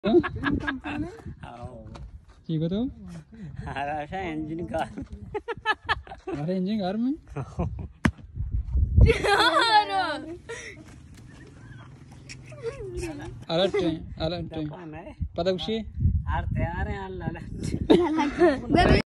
ठीक हो तो हरा इंजन कार अरे इंजन कार में अलर्ट ट्रेन पता कुछ तैयार है